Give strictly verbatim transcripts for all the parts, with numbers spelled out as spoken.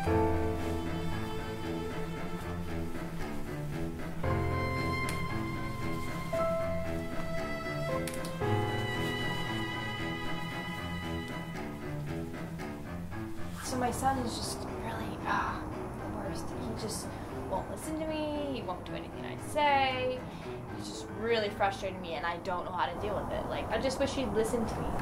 So my son is just really, ah, the worst. He just won't listen to me, he won't do anything I say. He's just really frustrating me and I don't know how to deal with it. Like, I just wish he'd listen to me.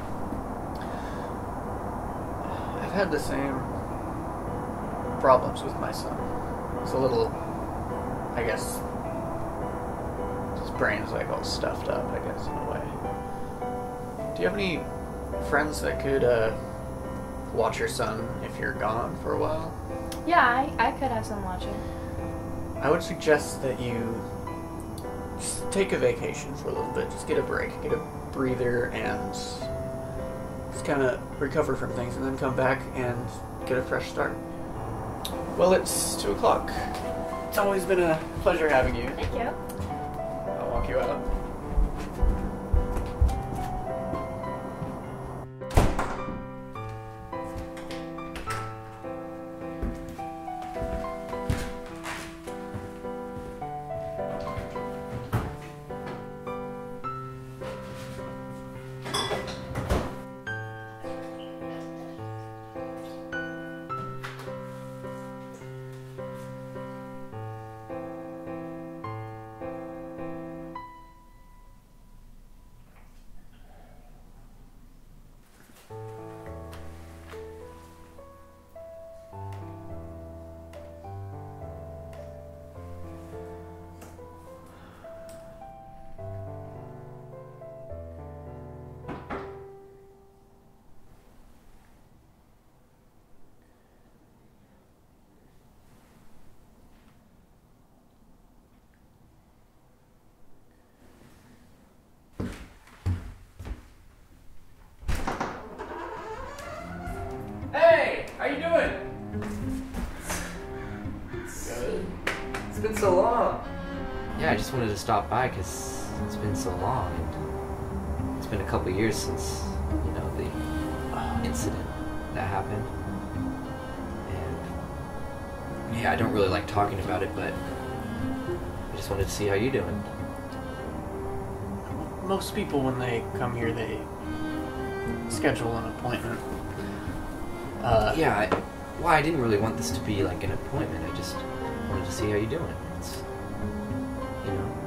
I've had the same problems with my son. He's a little, I guess, his brain's like all stuffed up, I guess, in a way. Do you have any friends that could, uh, watch your son if you're gone for a while? Yeah, I, I could have some watching. I would suggest that you just take a vacation for a little bit. Just get a break, get a breather, and just kind of recover from things, and then come back and get a fresh start. Well, it's two o'clock. It's always been a pleasure having you. Thank you. I'll walk you out. How you doing? Good. It's been so long. Yeah, I just wanted to stop by because it's been so long, and it's been a couple years since, you know, the incident that happened. And yeah, I don't really like talking about it, but I just wanted to see how you're doing. Most people, when they come here, they schedule an appointment. Uh, yeah, I, well, I didn't really want this to be like an appointment. I just wanted to see how you're doing. It's, you know.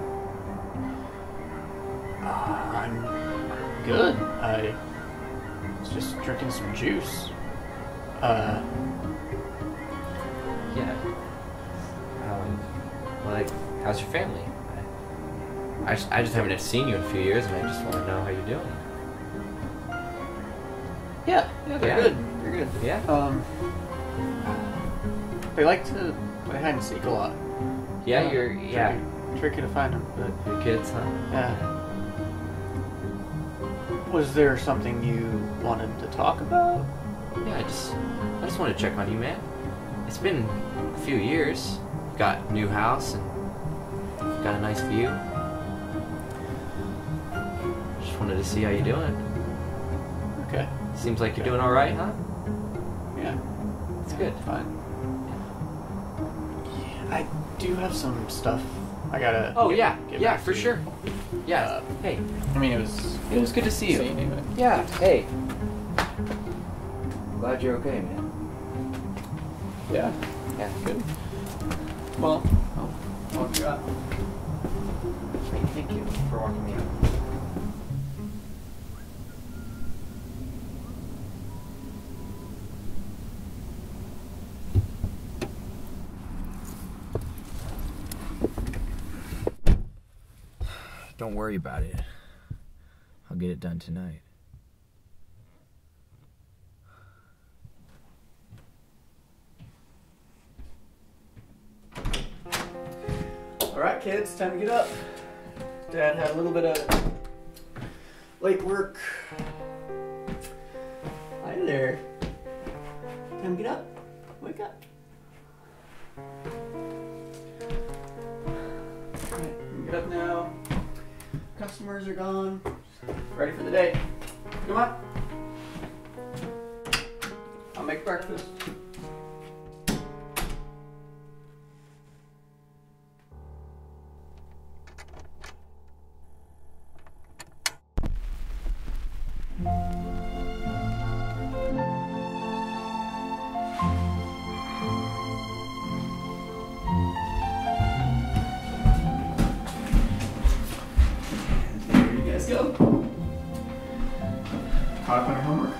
Uh, I'm good. I was just drinking some juice. Uh, yeah. Um, well, like, how's your family? I, I, just, I just haven't seen you in a few years, and I just want to know how you're doing. Yeah, yeah, they're Yeah. good. They're good. Yeah? Um, they like to play hide and seek a lot. Yeah, Uh, you're, yeah. Tricky, tricky to find them, but Your kids, huh? yeah. Was there something you wanted to talk about? Yeah, I just, I just want to check on you, man. It's been a few years. You got a new house and got a nice view. Just wanted to see how you're doing. Okay. Seems like you're Okay. doing all right, huh? Yeah. It's good. Fine. Yeah, I do have some stuff I gotta. Oh get- yeah, get yeah, back for to you. sure. Yeah. Uh, hey, I mean, it was. it was good to see you. See you. Yeah. Hey. Glad you're okay, man. Yeah. Yeah. Good. Well, I'll walk you out. Hey, thank you for walking me out. Don't worry about it. I'll get it done tonight. All right, kids, time to get up. Dad had a little bit of late work. Hi there. Time to get up. Wake up. All right, you can get up now. Customers are gone. Ready for the day. Come on. I'll make breakfast. Caught up on your homework?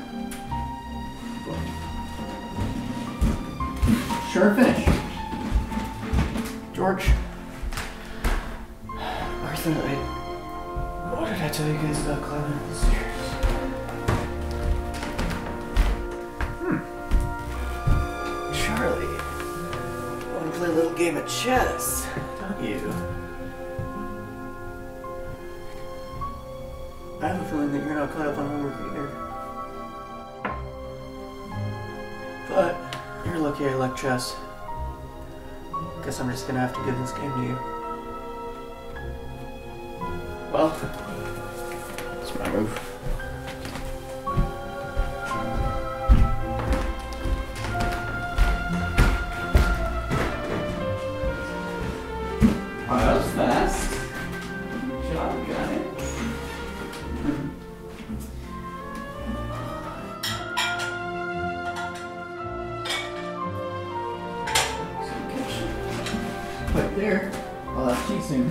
Sure finish. George. Martha, I... What did I tell you guys about climbing up the stairs? Hmm. Charlie. Want to play a little game of chess, don't you? I have a feeling that you're not caught up on homework either. But you're lucky I like chess. Guess I'm just gonna have to give this game to you. Well, that's my move. Oh, that was fast. Good job, got it. Right there. I'll have tea soon.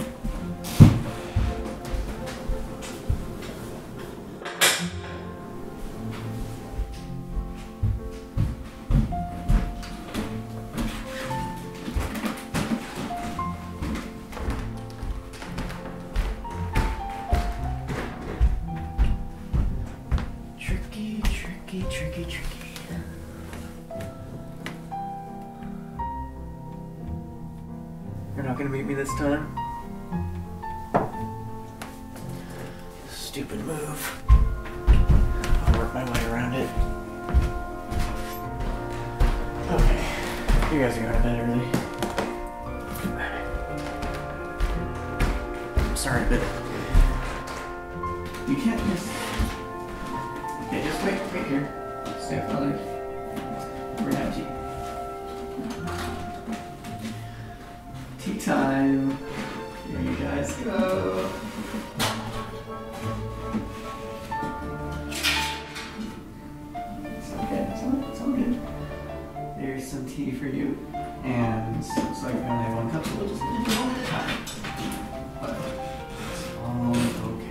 Tricky, tricky, tricky, tricky. You're not gonna beat me this time? Stupid move. I'll work my way around it. Okay. You guys are going to bed early. I'm sorry, but you can't just... Okay, just wait, wait here. Stay up all night. We're gonna have tea. Tea time. Here you guys go. It's okay, it's all, it's all good. There's some tea for you. And looks like we only have one cup, so we'll just need to do one at a time. But it's all okay.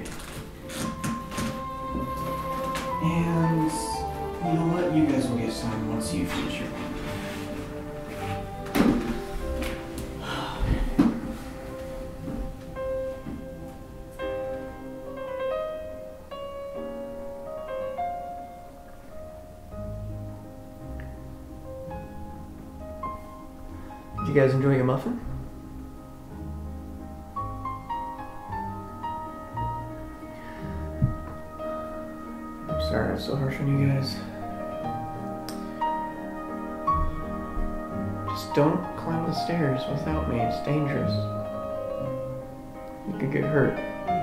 And you know what? You guys will get some once you finish your homework. Did you guys enjoy your muffin? I'm sorry I was so harsh on you guys. Just don't climb the stairs without me. It's dangerous. You could get hurt.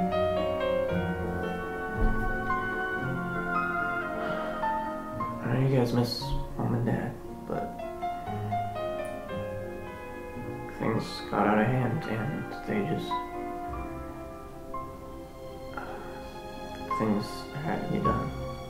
I know you guys miss Mom and Dad, but things got out of hand and they just... things had to be done.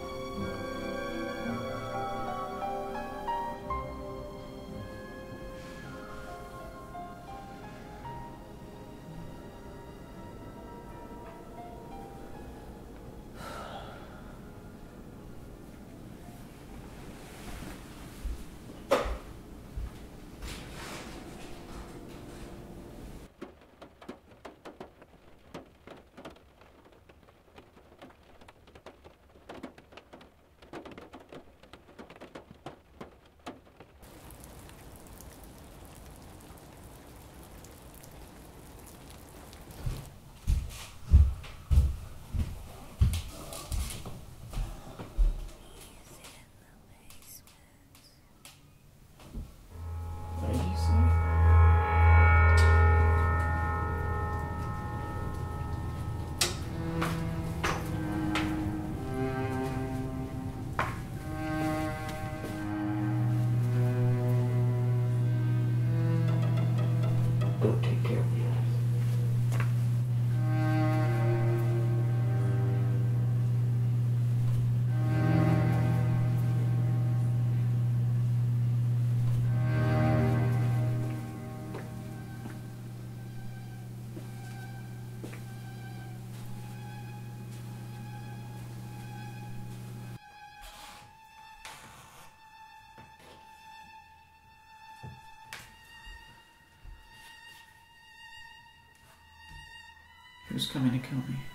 Go take care of you guys. Who's coming to kill me?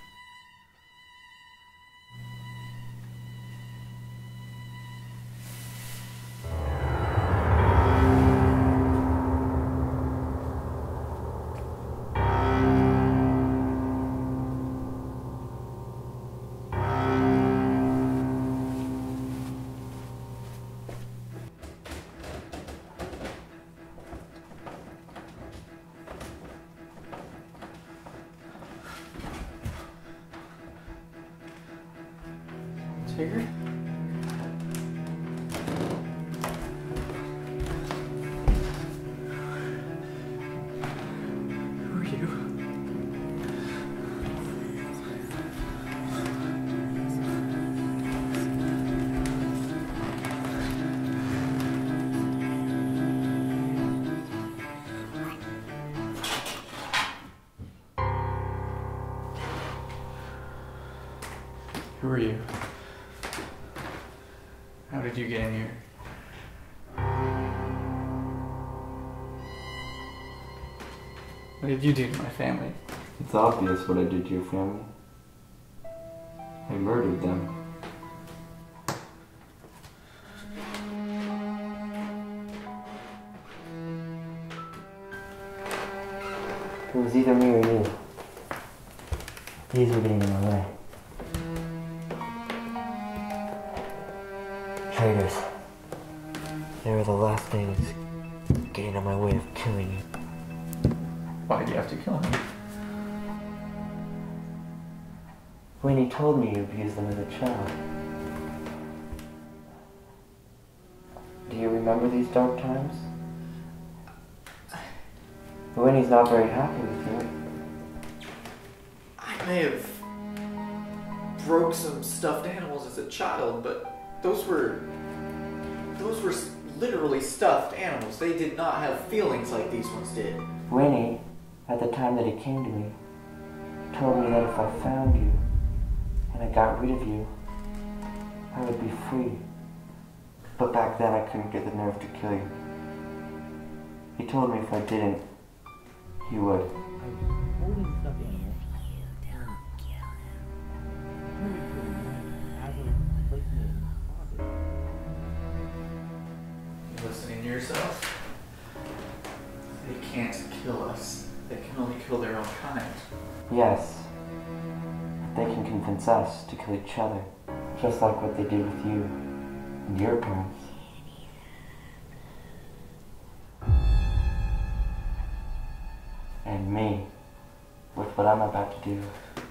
Here. Who are you? Who are you? How did you get in here? What did you do to my family? It's obvious what I did to your family. I murdered them. It was either me or you. These were getting in my way. Traitors. They were the last things getting in my way of killing you. Why did you have to kill him? When he told me you abused them as a child. Do you remember these dark times? Winnie's not very happy with you. I may have broke some stuffed animals as a child, but those were those were literally stuffed animals. They did not have feelings like these ones did. Winnie, at the time that he came to me, told me that if I found you and I got rid of you, I would be free. But back then I couldn't get the nerve to kill you. He told me if I didn't, he would. Holding stuffed animal. You listening to yourself? They can't kill us. They can only kill their own kind. Yes, but they can convince us to kill each other, just like what they did with you and your parents. And me, with what I'm about to do.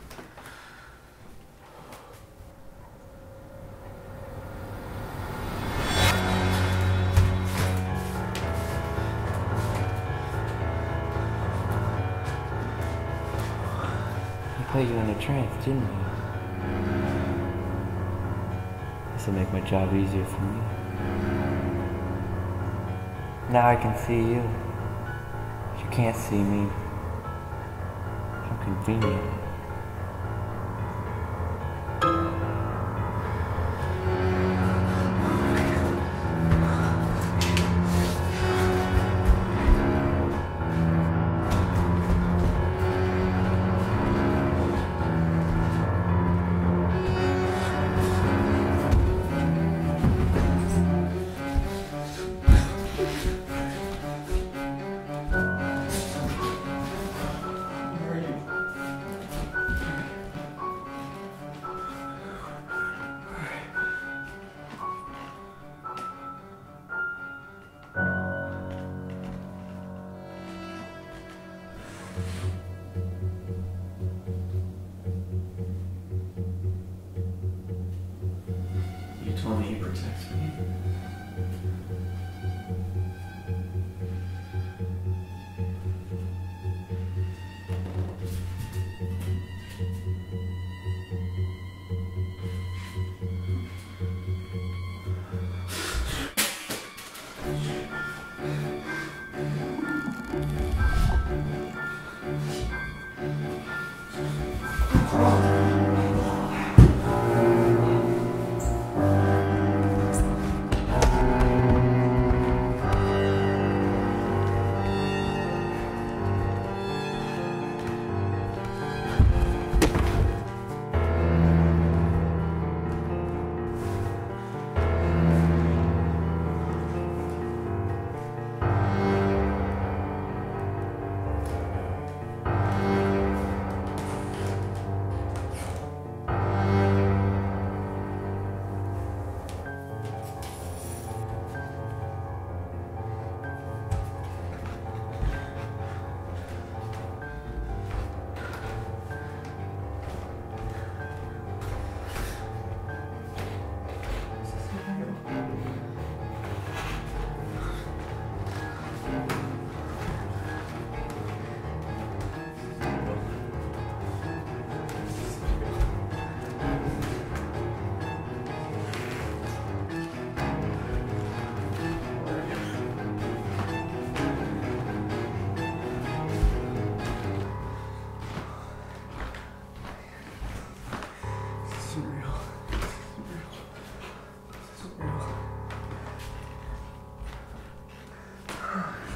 He put you in a trance, didn't he? This will make my job easier for me. Now I can see you. You can't see me. How convenient.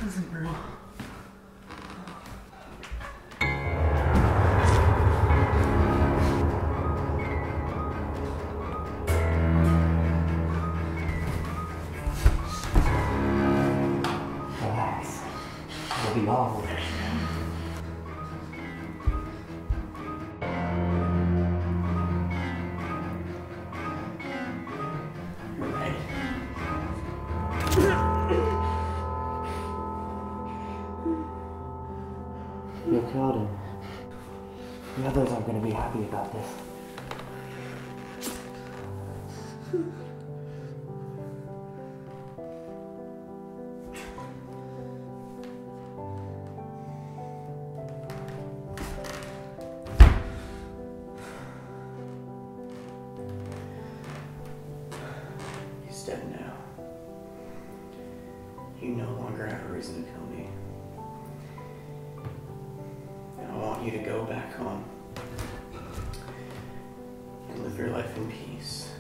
Listen, bro. Relax. It'll be all over. You're right. You killed him. The others aren't going to be happy about this. He's dead now. You no longer have a reason to kill me. And I want you to go back home and live your life in peace.